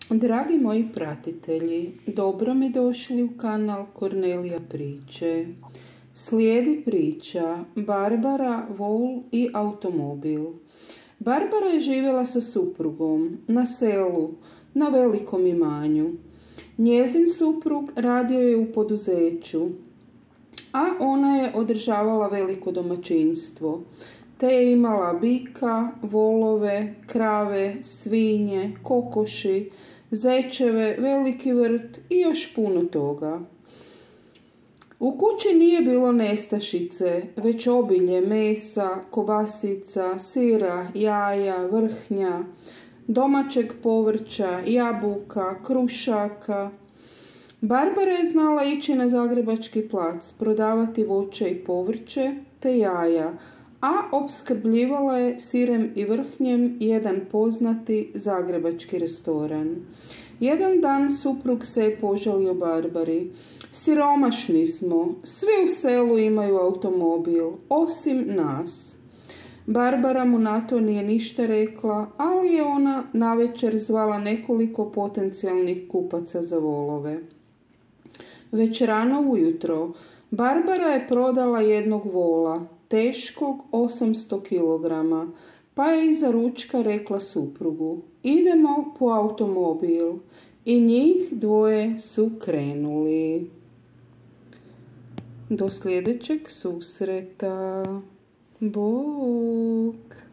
Dragi moji pratitelji, dobro mi došli u kanal Kornelija priče. Slijedi priča Barbara, vol i automobil. Barbara je živjela sa suprugom na selu, na velikom imanju. Njezin suprug radio je u poduzeću, a ona je održavala veliko domaćinstvo, te je imala bika, volove, krave, svinje, kokoši, zečeve, veliki vrt i još puno toga. U kući nije bilo nestašice, već obilje mesa, kobasica, sira, jaja, vrhnja, domaćeg povrća, jabuka, krušaka. Barbara je znala ići na Zagrebački plac, prodavati voće i povrće te jaja, a opskrbljivala je sirem i vrhnjem jedan poznati zagrebački restoran. Jedan dan suprug se je požalio Barbari. Siromašni smo, svi u selu imaju automobil, osim nas. Barbara mu na to nije ništa rekla, ali je ona navečer zvala nekoliko potencijalnih kupaca za volove. Već rano ujutro Barbara je prodala jednog vola, teškog 800 kg, pa je iza ručka rekla suprugu: idemo po automobil. I njih dvoje su krenuli. Do sljedećeg susreta. Bok!